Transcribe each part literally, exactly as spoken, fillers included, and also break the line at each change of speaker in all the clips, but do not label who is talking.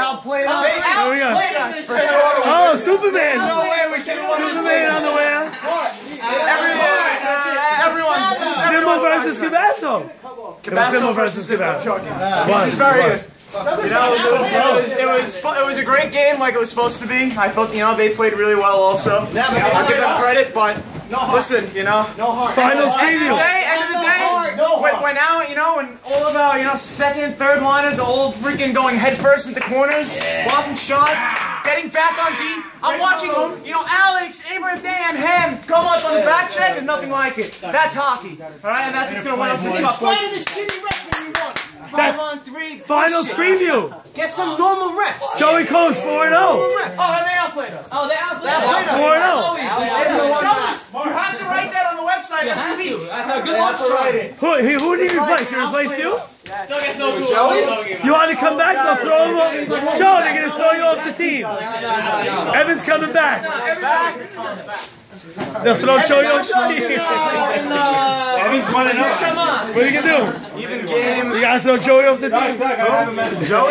outplayed us.
They outplayed us for sure.
Oh, Superman.
No way we should have won.
Superman on the way out.
Everyone, uh, everyone.
Zimmo versus Cabasso.
Cabasso
versus Cabasso.
This is very good. You know, it was, it, was, it, was, it was a great game like it was supposed to be. I felt, you know, they played really well also. You know, I'll give them credit, but listen, you know.
No heart.
Finals preview.
End of the day, end of the day, when, when now, you know, when all of our, you know, second, third liners are all freaking going headfirst into corners, blocking shots, getting back on beat. I'm watching, you know, Alex, Abraham, Dan, Ham go up on the back check and nothing like it. That's hockey. All right, and that's what's going to win us this
In
cup.
spite of the shitty referee we won. Five
That's
on three.
Finals preview.
Get some normal refs.
Joey Combs four and oh.
Oh, and they outplayed us.
Oh, they outplayed
They outplayed
us.
four and oh.
Fellas, you have to write that on the website
You
every
have
week.
to. That's our good luck charm.
Who, who, who did you replace? You replace you?
Still gets no Joey?
You want to come back? They'll throw him off. Joe, they're going to throw you off the team. Evan's coming back. They'll throw Joey off the team.
Evan's one and oh.
What are you going to do?
Even game.
You got to throw Joey off the team.
Joey?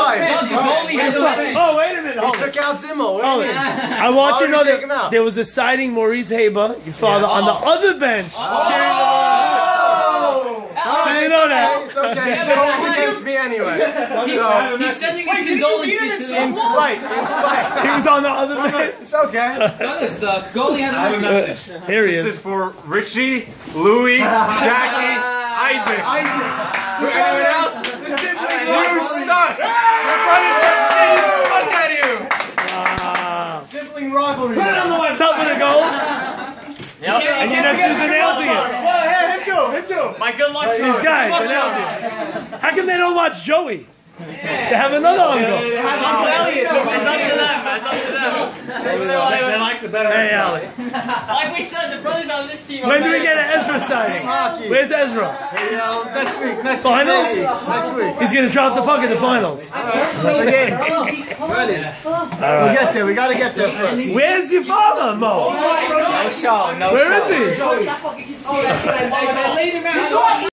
Oh, wait a minute. Hold
Took out Zimmo.
Hold it. I want you to know that there was a sighting Maurice Haber, your father, on the other bench. Did you know that?
It's okay. It's always against me anyway. So,
He's sending his condolences to
in spite. In spite.
He was on the other bench.
It's okay.
Notice the goalie has a message.
Here he
This
is.
is for Richie, Louie, Jackie, Isaac. Anyone else? You suck. Your brother just made the fuck out of you.
Wow.
Sibling rivalry.
Something to go. And your nephew's announcing it.
Him too. Him too.
My good luck charm.
These guys
Good luck
announcing
charm.
it. How come they don't watch Joey? They have another uncle.
It's up to them. It's up to them.
They like the better.
Hey, Ali.
Like we said, the brothers on this team are
When do we
better.
get an Ezra signing? Where's Ezra?
Hey, uh, next week. Next
Finals?
week. Next week.
He's going to drop the puck in the finals.
Again. Ready. We'll get there. We gotta get there first.
Where's your father, Mo?
No show. No
Where is he?
Oh, that's fucking. They laid him out.